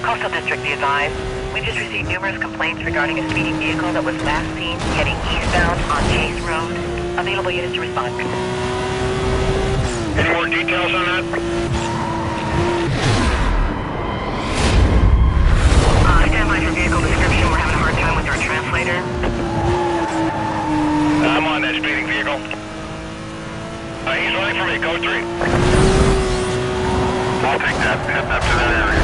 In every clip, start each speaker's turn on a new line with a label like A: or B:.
A: Coastal District, be advised. We've just received numerous complaints regarding a speeding vehicle that was last seen heading eastbound on Chase Road. Available units to respond.
B: Any more details on that?
A: Stand by for vehicle description. We're having a hard time with our translator.
B: I'm on that speeding vehicle. He's running for me, code 3. I'll take that. Heading up to that area.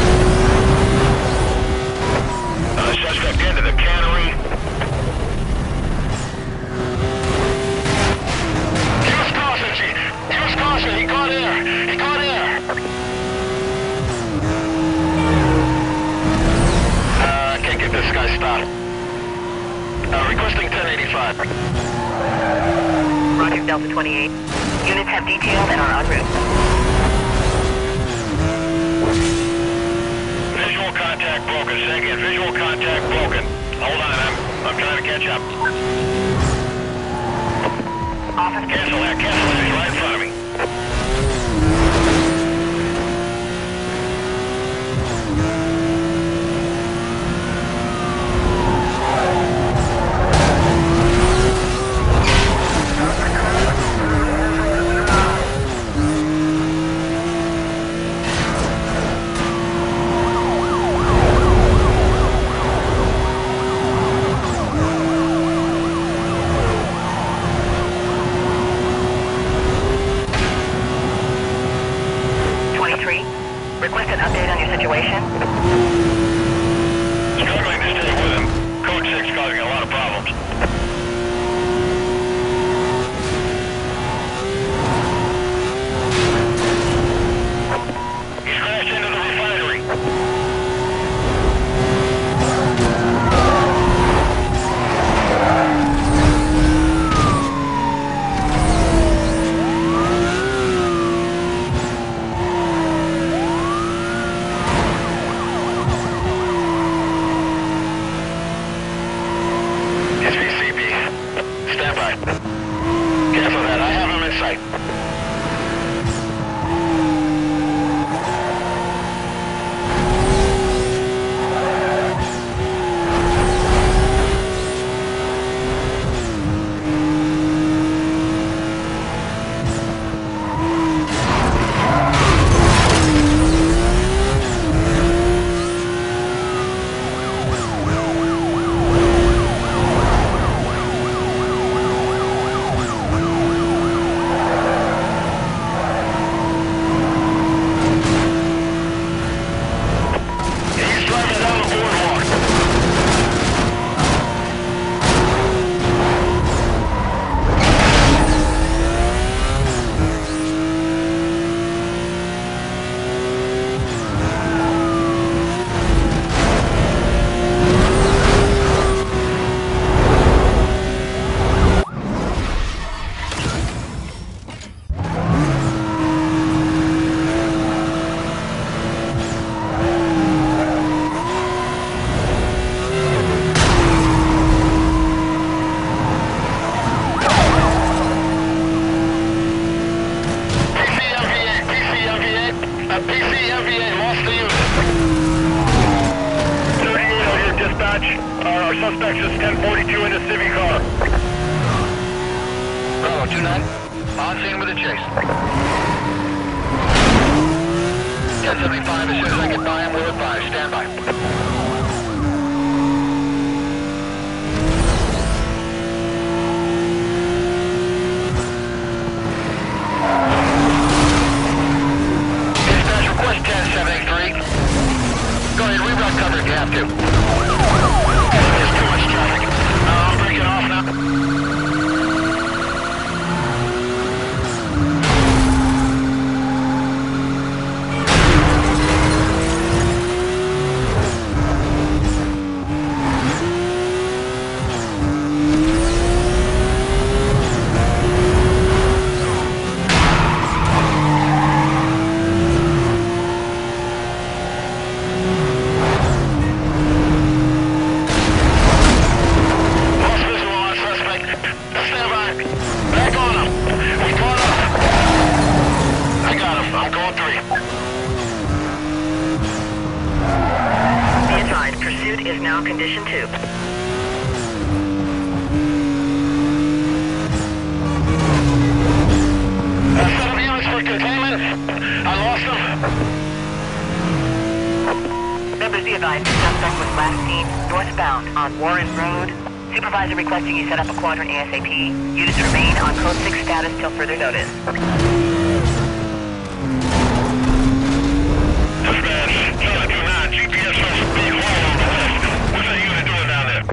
B: Suspect into the cannery. Use caution, Chief. Use caution. He caught air. He caught air. I can't get this guy stopped. Requesting 1085.
A: Roger, Delta 28. Units have detailed and are en route.
B: Visual contact broken. Say again, visual contact broken. Hold on, I'm trying to catch up.
A: Office.
B: Cancel that, he's right in front of me.
A: Request an update on your situation.
B: Struggling to stay with him. Code 6 causing a lot of problems. He's crashed into the refinery. Careful of that, I have him in sight. Our suspect is 1042 in a Civic car. Bravo 29, on scene with a chase. 1075, as soon as I get by him, we'll advise. Stand by. Dispatch request 10783. Go ahead, reroute cover if you have to. There's too much traffic. I'm breaking off now.
A: Unit is now condition 2.
B: Set up units for containment. I lost them.
A: Members, be advised, suspect was last seen northbound on Warren Road. Supervisor requesting you set up a quadrant ASAP. Units remain on code 6 status till further notice.
B: Dispatch, Charlie 29, GPS shows a big hole on the left. What's that unit doing down there?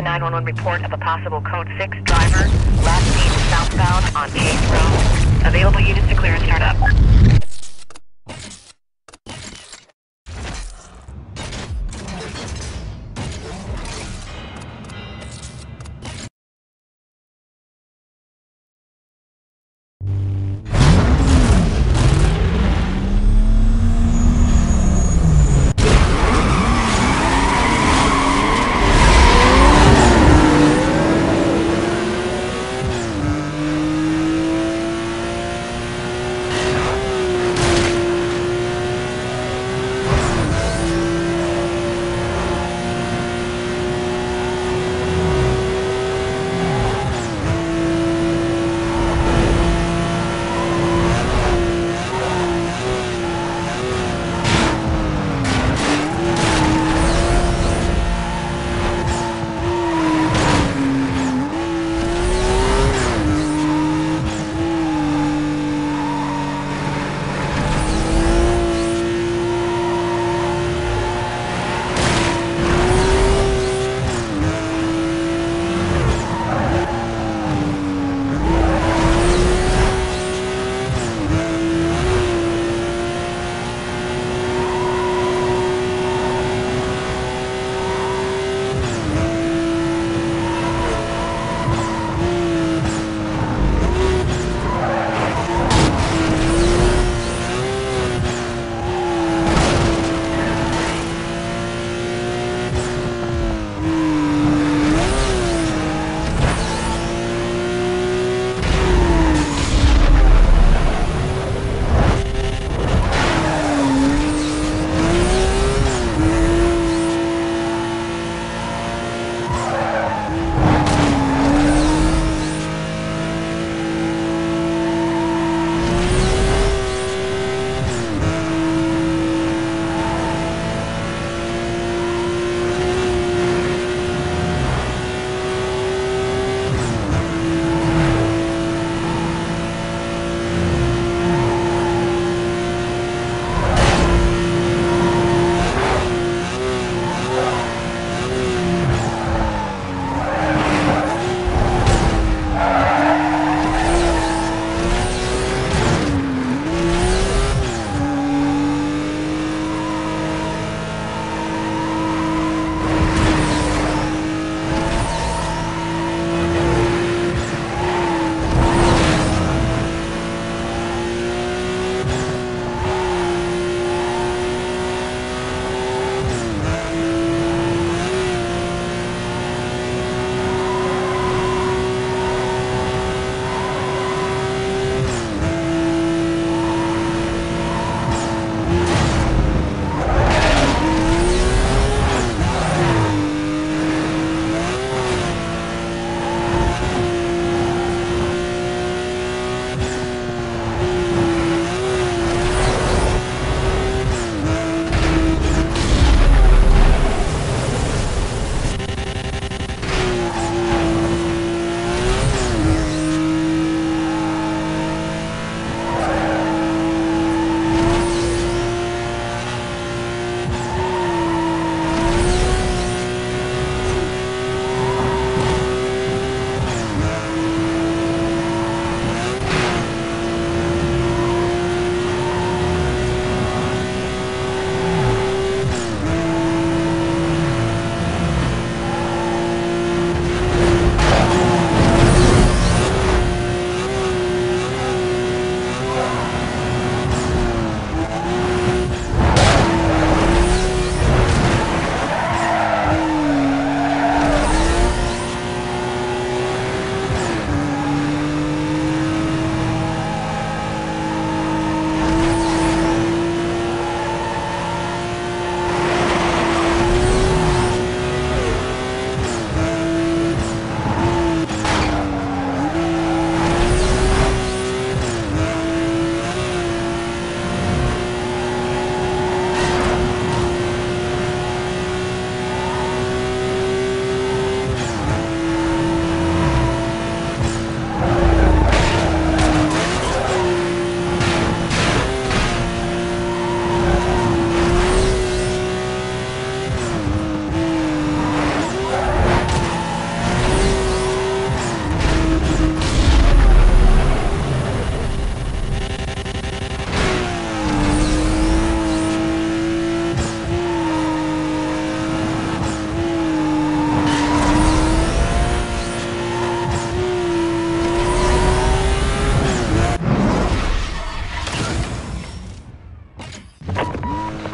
A: a 911 report of a possible Code 6 driver, last seen southbound on Chase Road. Available units to clear and start up.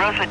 A: Rosewood.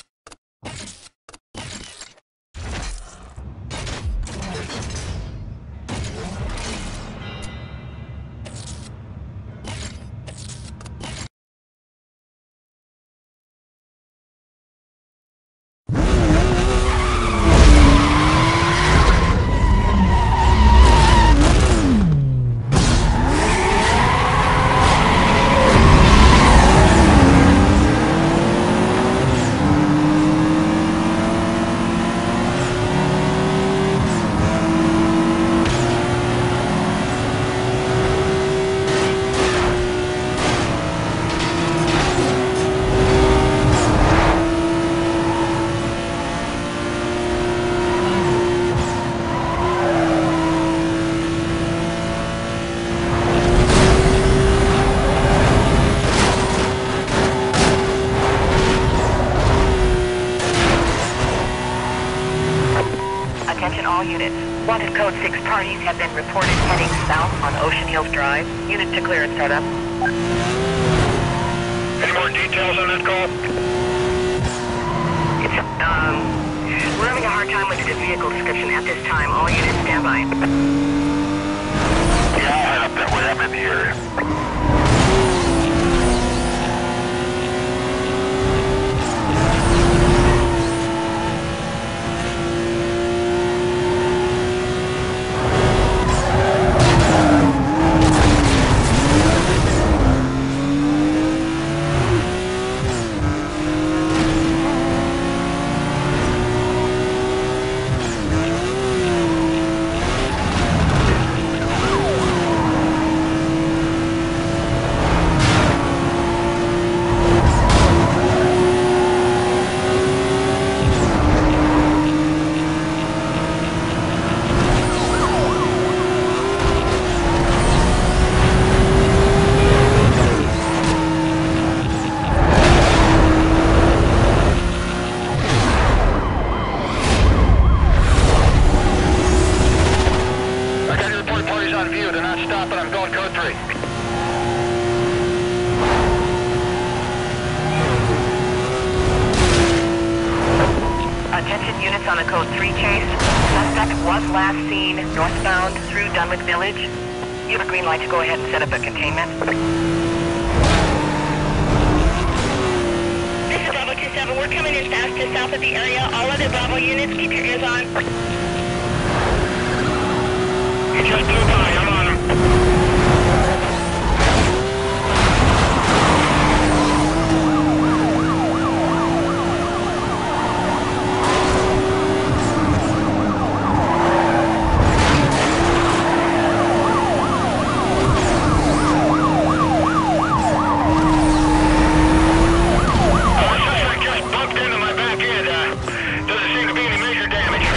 A: Attention all units. Wanted code 6 parties have been reported heading south on Ocean Hills Drive. Unit to clear and start up.
B: Any more details on that call?
A: It's, we're having a hard time with the vehicle description at this time. All units stand by.
B: Yeah, I'll head up that way. I'm in the area. On view, do not stop, but I'm going code 3.
A: Attention units on a code 3 chase. Suspect was last seen northbound through Dunwick Village. You have a green light to go ahead and set up a containment. This is Bravo 27. We're coming in fast to south of the area. All other Bravo units, keep your ears on.
B: He just blew by. I'm on him. Suspect just bumped into my back end. Doesn't seem to be any major damage.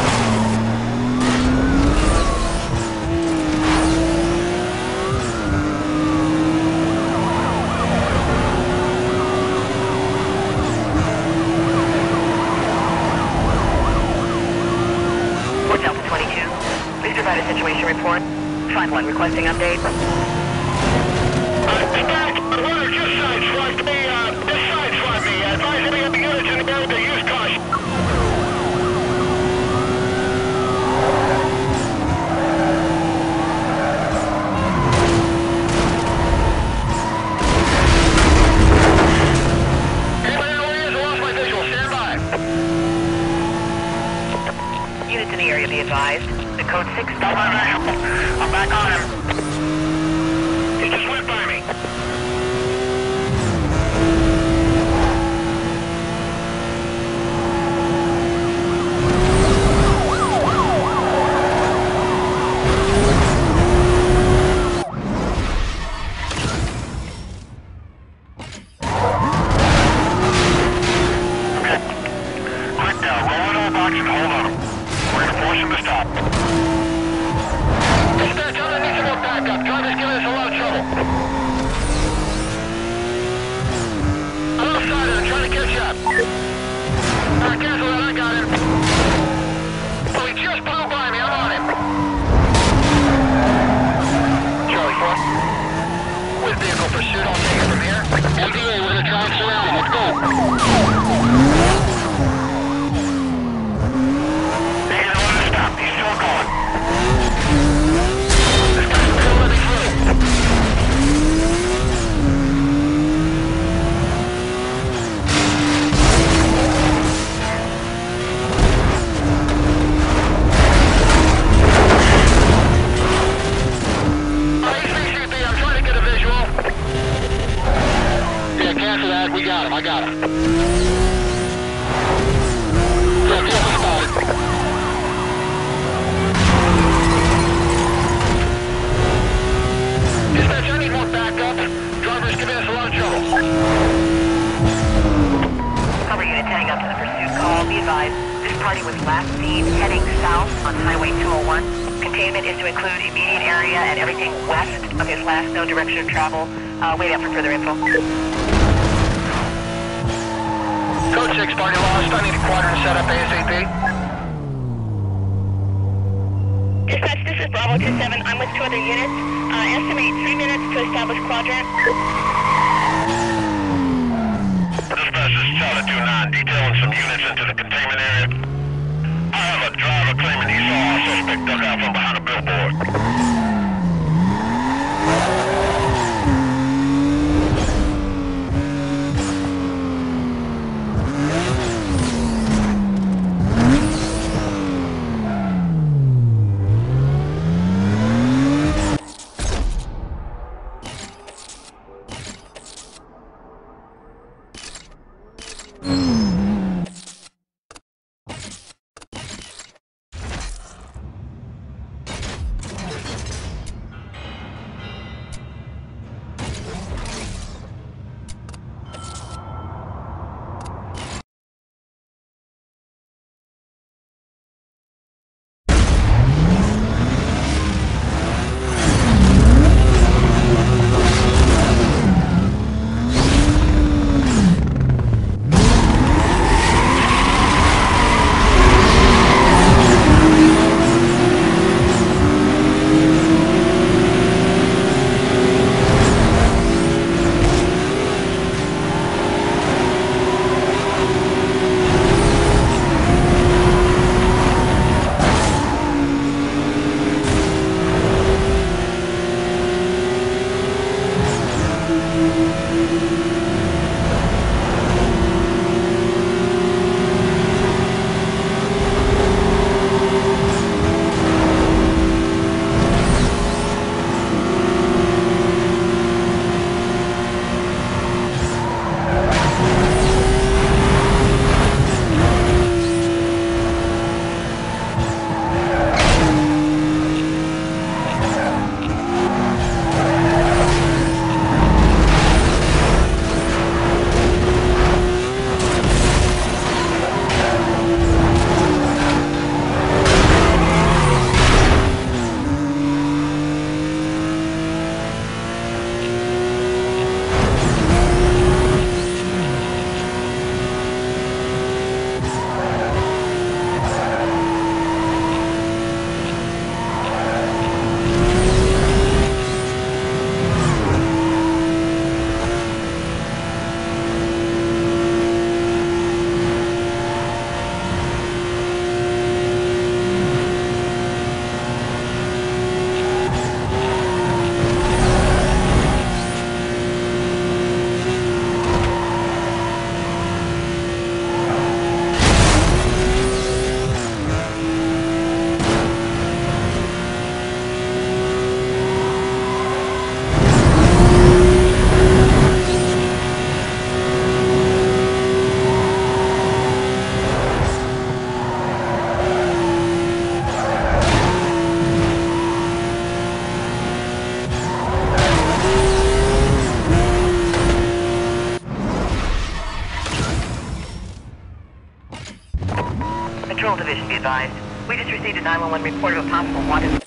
A: Delta 22, please provide a situation report. Find one requesting update.
B: Runner just sideswiped me. Just sideswiped me. Advise any of the units in the area to use caution. Anybody know where he is? I lost my visual. Stand by.
A: Units in the area be advised. The code 6...
B: Got my visual. I'm back on him. He just went by me. Dispatch, underneath the book.
A: party was last seen heading south on Highway 201. Containment is to include immediate area and everything west of his last known direction of travel. Wait out for further info.
B: Code 6, party lost. I need a quadrant set up ASAP.
A: Dispatch, this is Bravo 27. I'm with 2 other units. Estimate 3 minutes to establish quadrant.
B: Dispatch, this is Charlie 29, detailing some units into the containment area. I have a driver claiming he saw our suspect duck out from behind a billboard.
A: Patrol Division, be advised. We just received a 911 report of a possible wanted...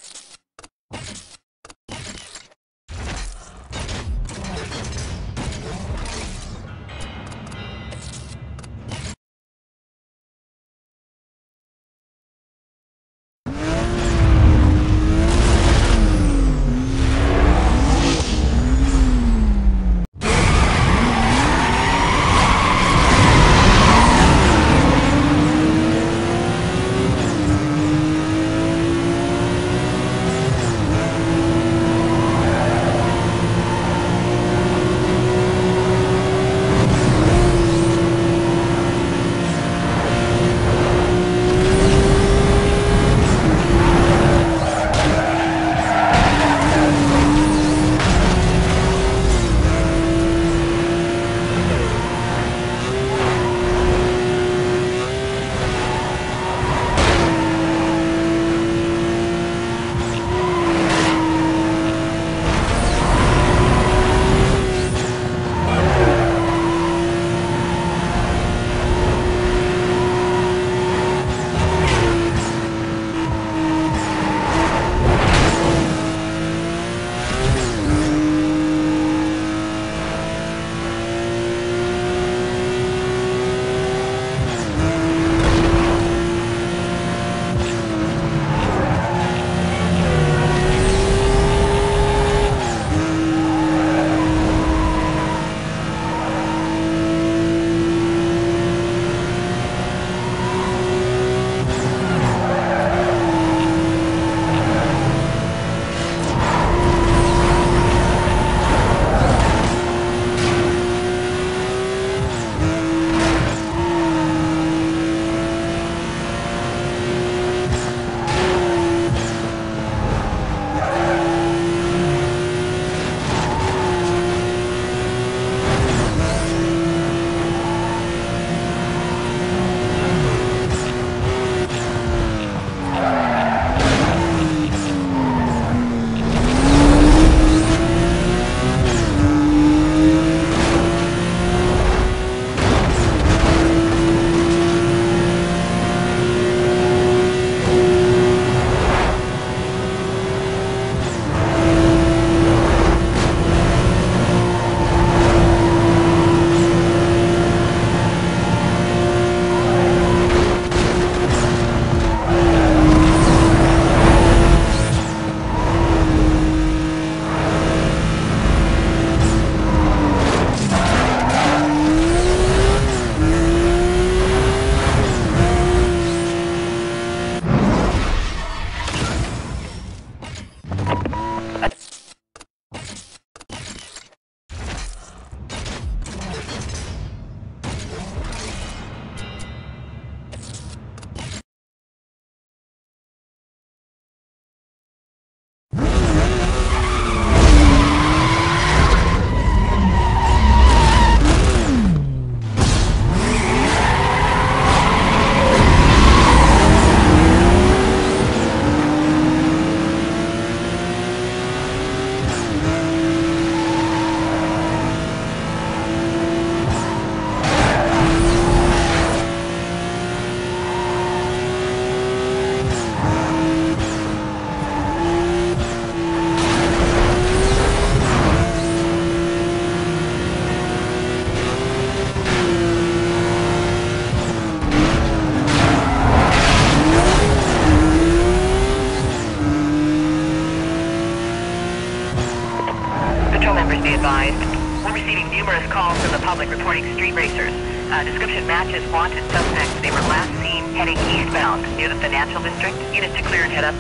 A: reporting street racers. Description matches wanted suspects. They were last seen heading eastbound near the financial district. Units to clear and head up.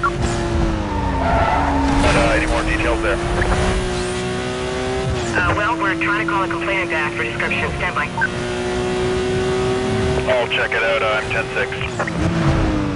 B: Any more details there?
A: Well, we're trying to call a complainant back for description. Stand by.
B: I'll check it out. I'm 10-6.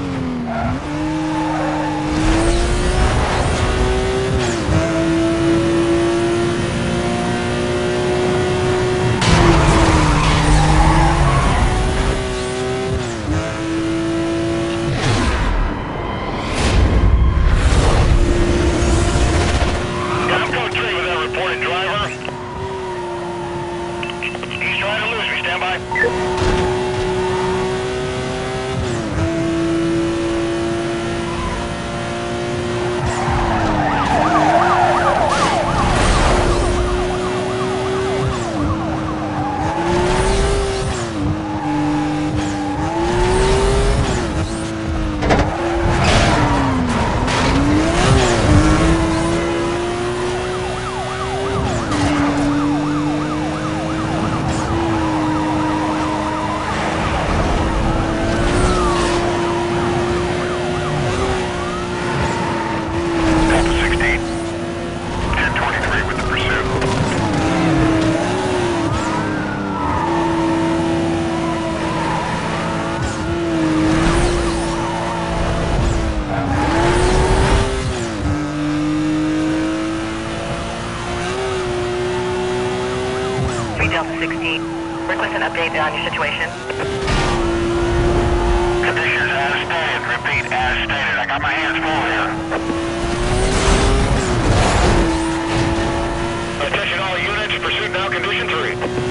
A: Delta 16. Request an update on your situation.
B: Conditions as stated. Repeat, as stated. I got my hands full here. Attention all units. Pursuit now condition 3.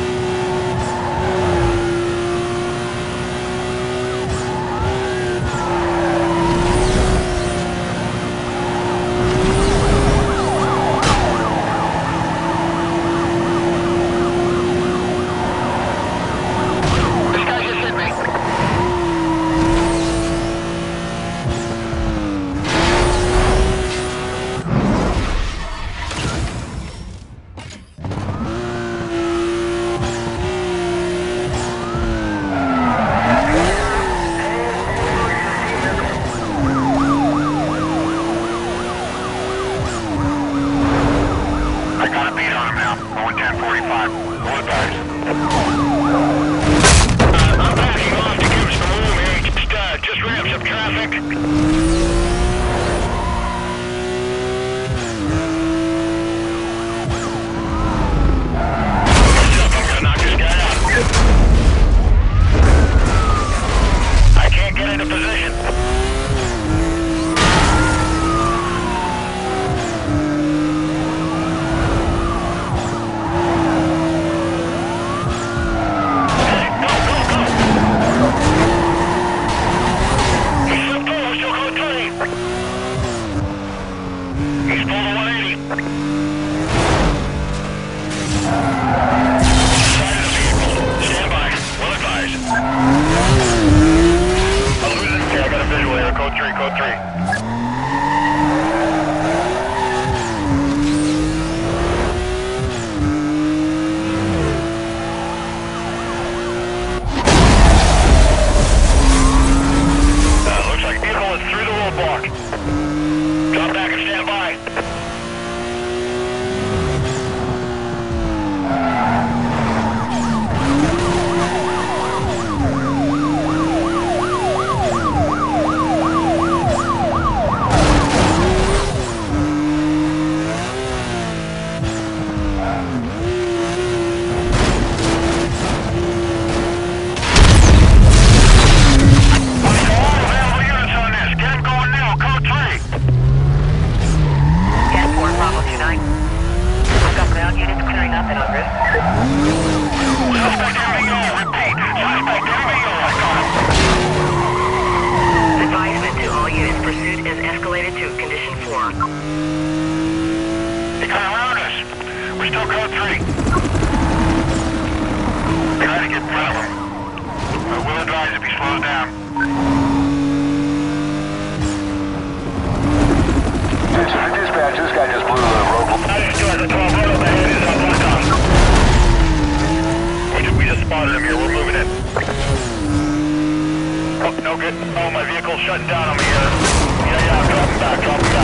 B: Oh, no good. Oh, my vehicle's shutting down on me here. Yeah, I'm dropping back.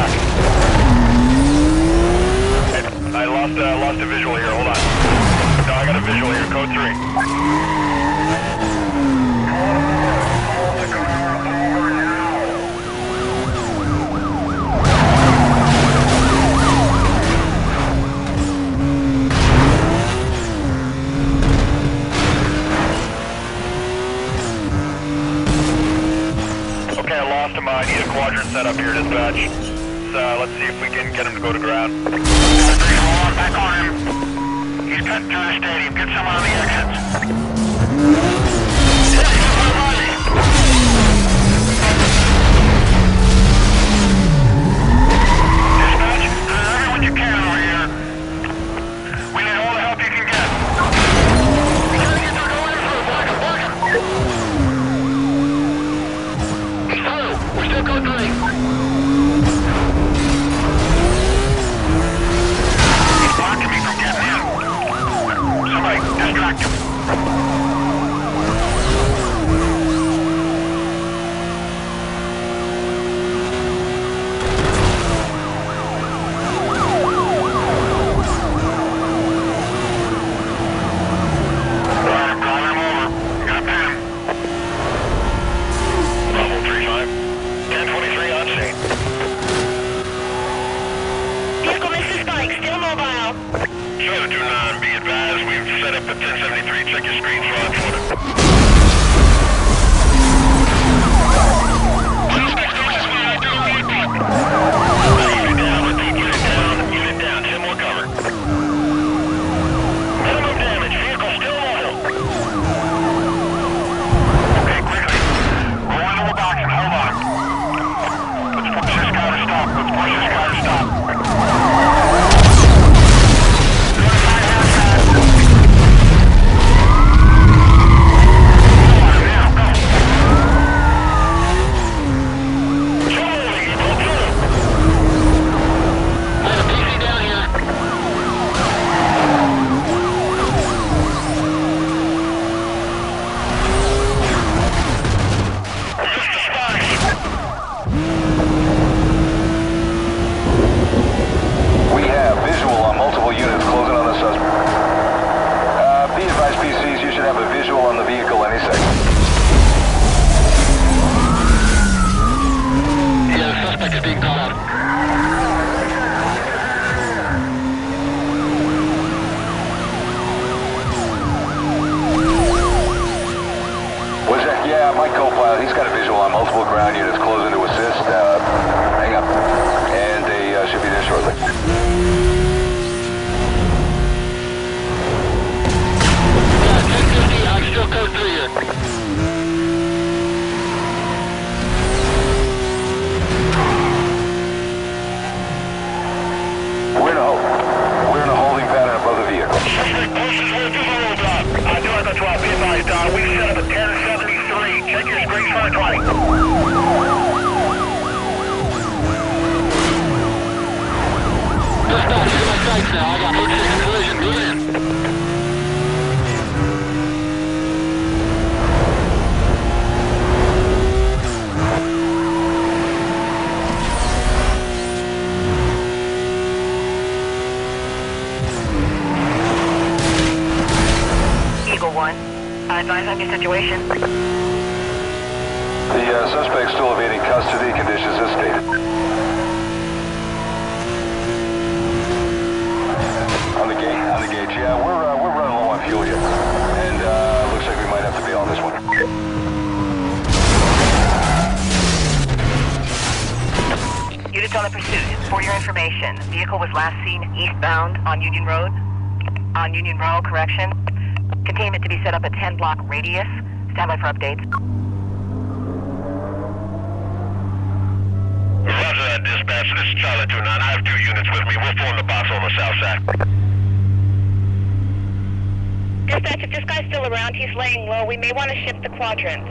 B: Hey, I lost a visual here. Hold on. No, I got a visual here. Code 3. I need a quadrant set up here, dispatch. So let's see if we can get him to go to ground. Hold on, back on him. He's cutting through the stadium. Get someone on the exits. Dispatch, everyone you can over here. We need all the help you can get. We're trying to get through going through. Block him. We're still code 3. He's blocking me from getting in. Somebody distract him.
A: Advise on your situation.
C: The suspect's still evading custody, conditions as stated. On the gauge, yeah, we're running low on fuel here. And looks like we might have to bail on this one.
A: Units on the pursuit. For your information, vehicle was last seen eastbound on Union Road. On Union Road, correction. Containment to be set up at 10-block radius. Stand by for updates.
B: Roger that, dispatch. This is Charlie 29. I have 2 units with me. We'll form the box on the south side.
A: Dispatch, if this guy's still around, he's laying low. We may want to shift the quadrant.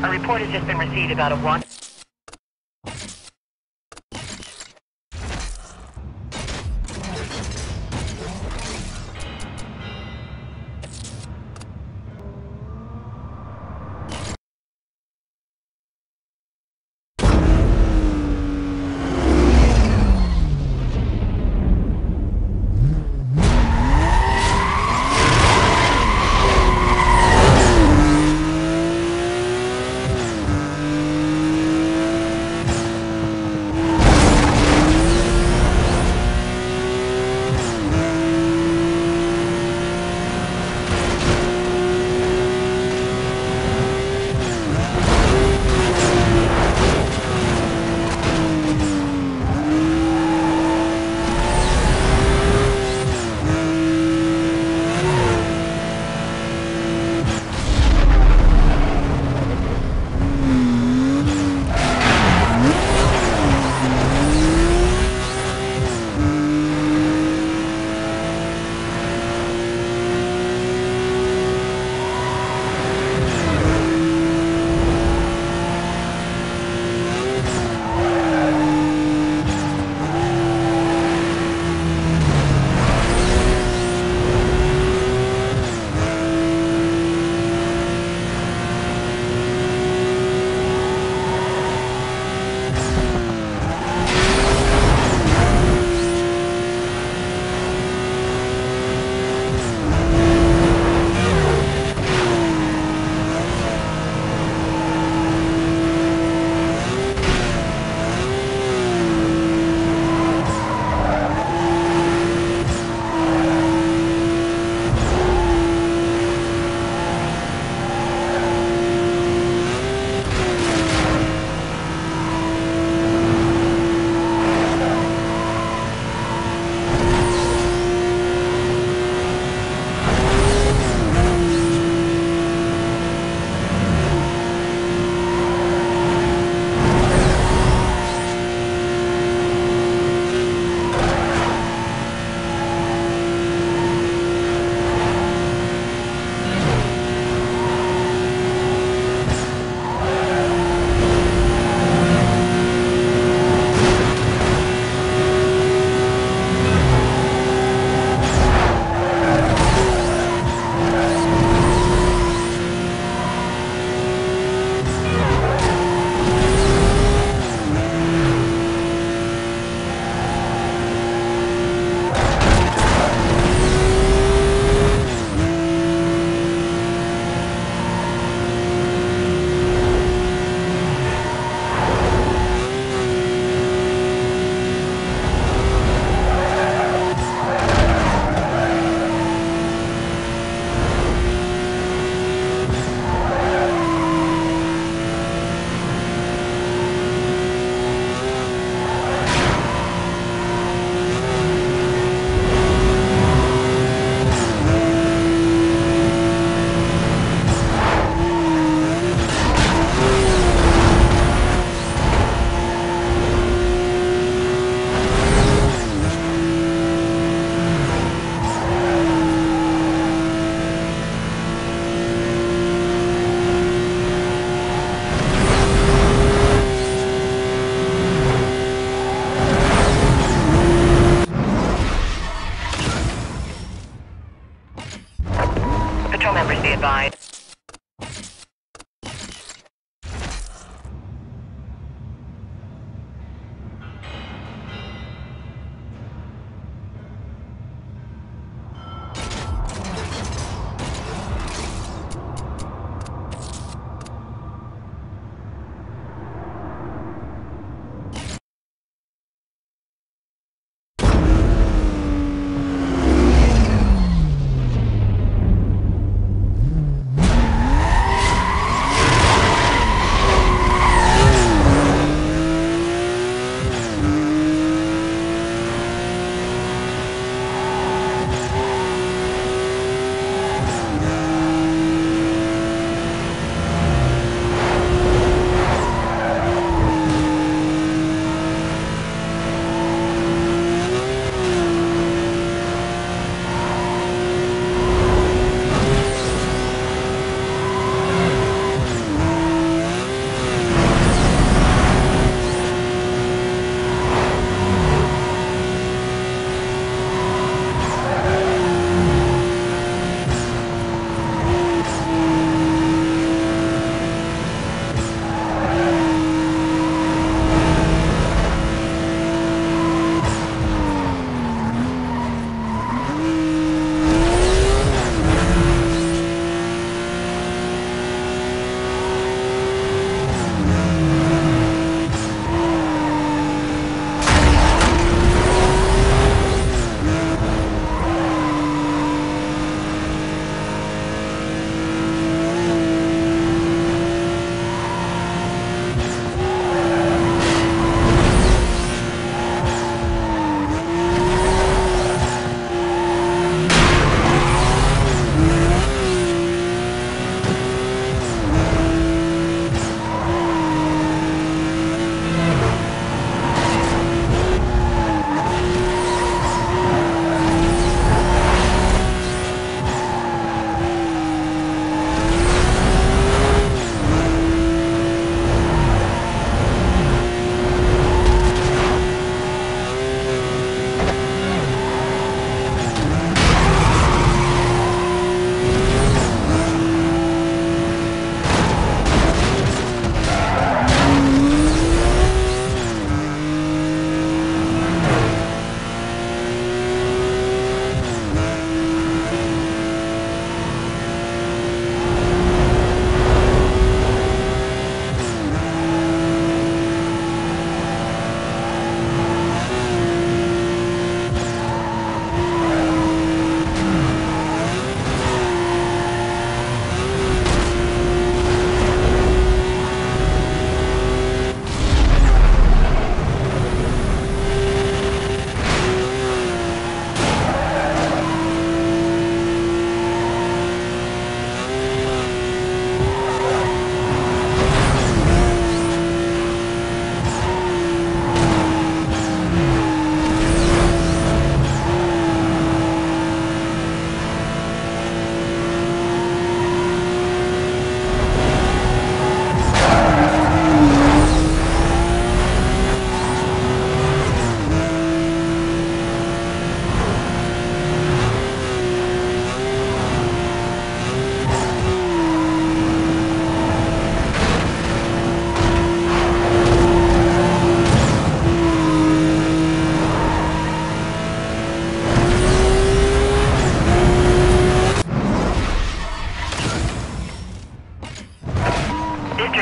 A: A report has just been received about a one.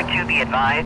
A: Unit 2, be advised.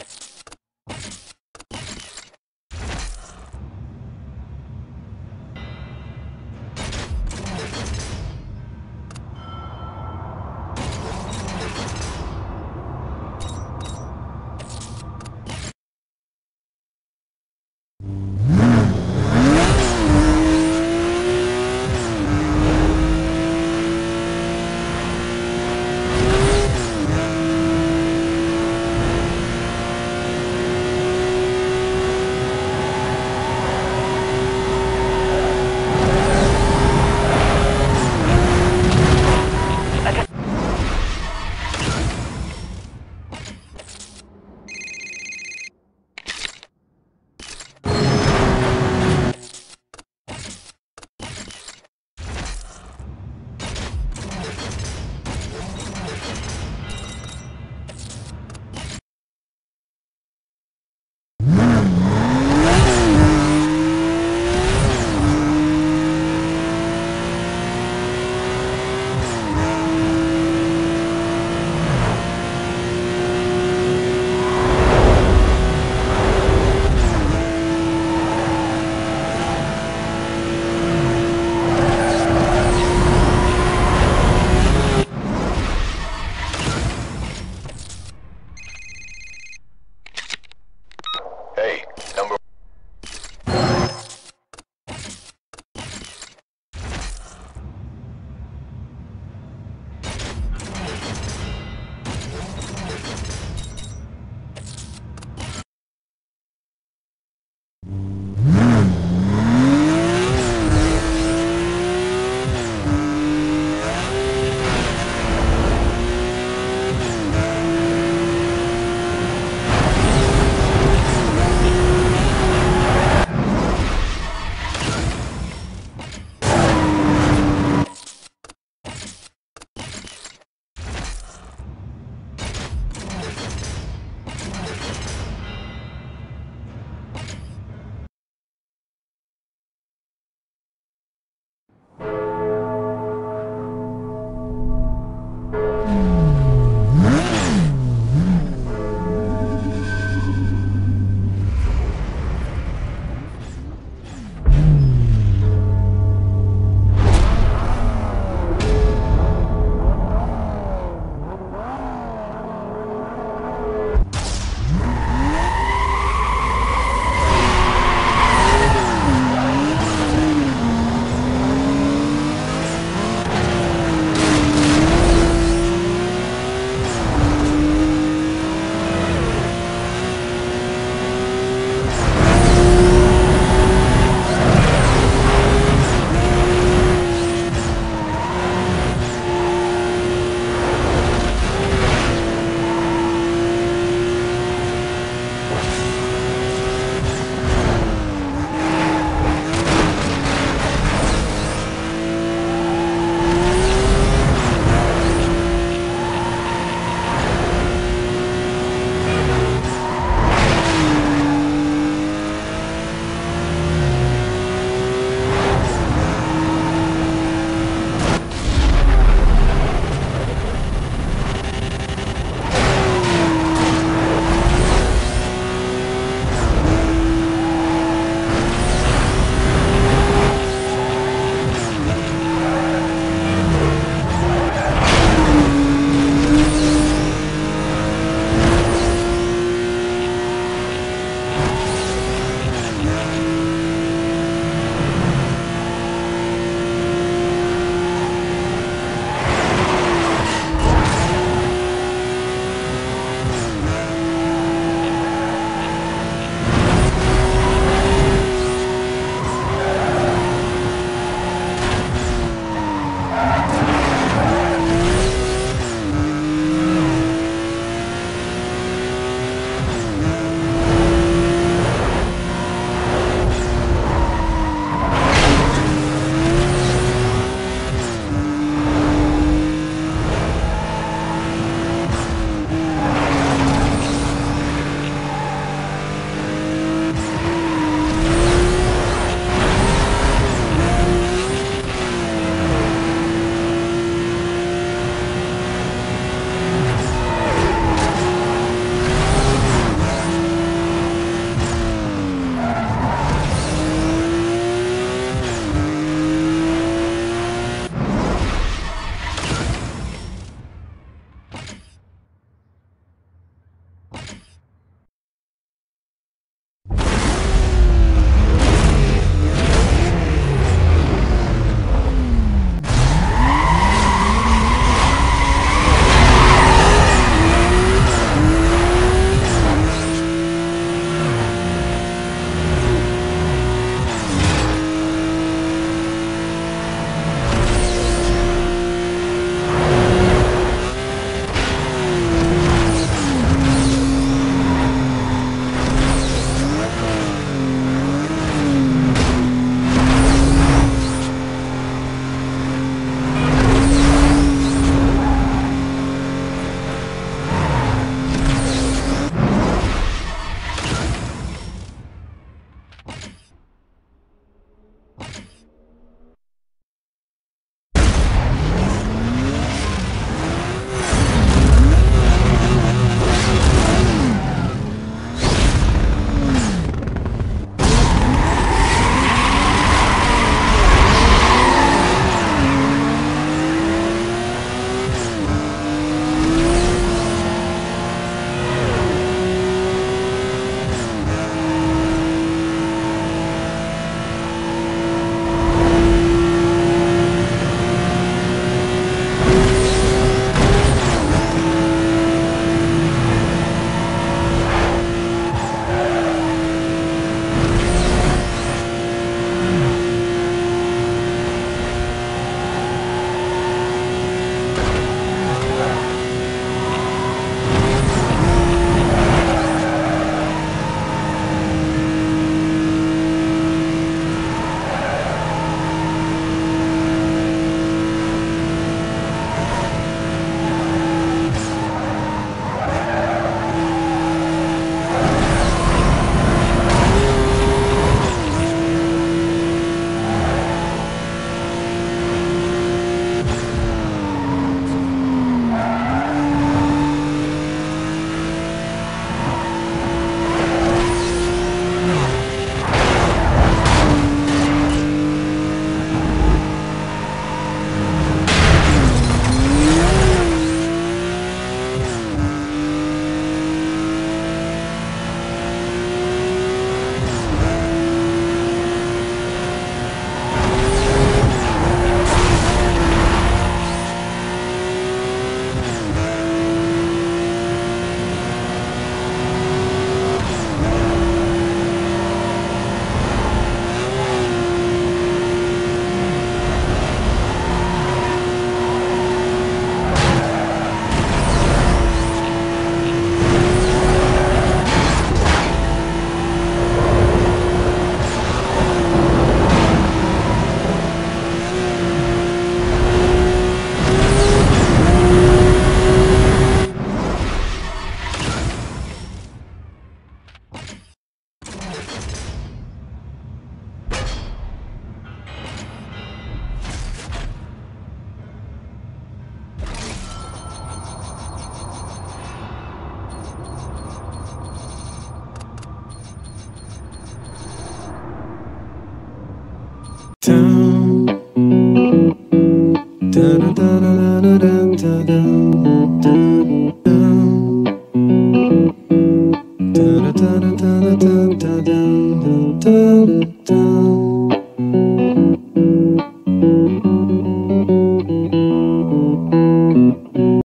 D: da da da da da da da da da.